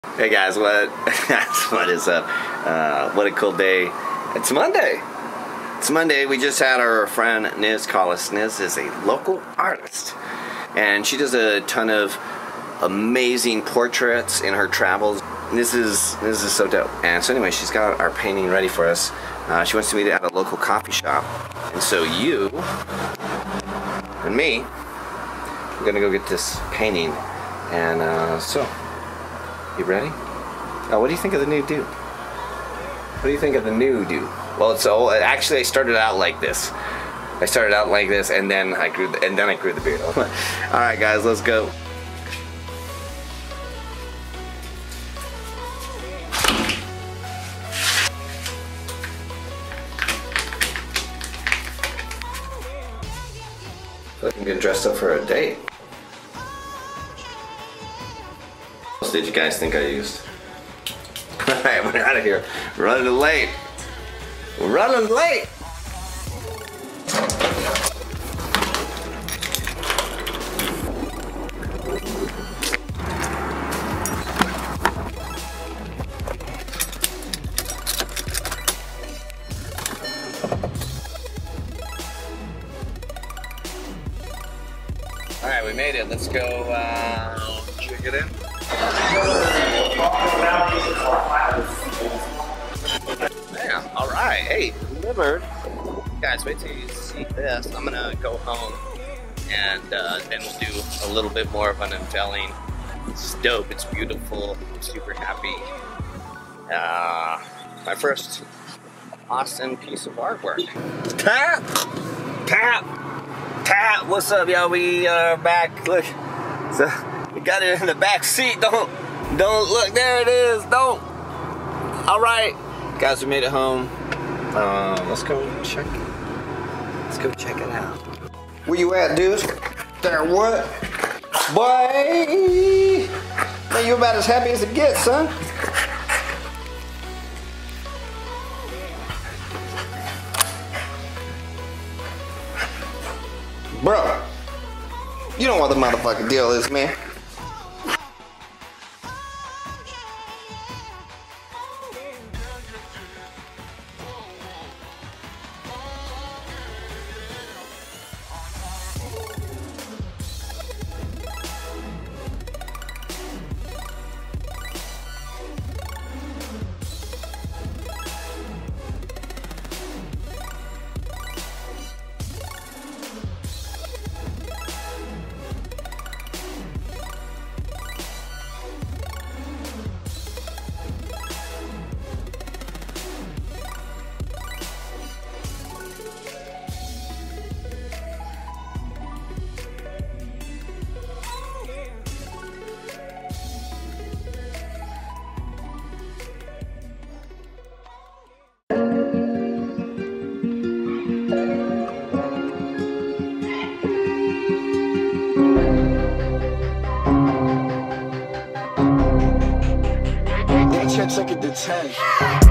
Hey guys, what is up? What a cool day. It's Monday. It's Monday. We just had our friend Niz call us. Niz is a local artist, and she does a ton of amazing portraits in her travels. This is so dope. And so anyway, she's got our painting ready for us. She wants to meet at a local coffee shop, and so you and me, we're gonna go get this painting. And so, you ready? Oh, what do you think of the new do? What do you think of the new do? Well, actually I started out like this. And then I grew the beard. All right, guys, let's go. Looking good, dressed up for a date. What did you guys think I used? Alright, we're out of here. We're running late. We're running late! Alright, we made it. Let's go check it in. Yeah, alright. Hey, delivered. Guys, wait till you see this. I'm gonna go home and then we'll do a little bit more of an unveiling. It's dope, it's beautiful, I'm super happy. My first Austin piece of artwork. Tap! Tap! Tap! What's up, y'all? We are back. Look. So we got it in the back seat. Don't look. There it is. Don't. All right, guys, we made it home. Let's go check. Let's go check it out. Where you at, dude? There, what? Boy, man, you about as happy as it gets, son. Bro, you know what the motherfucking deal is, man. Check it to 10.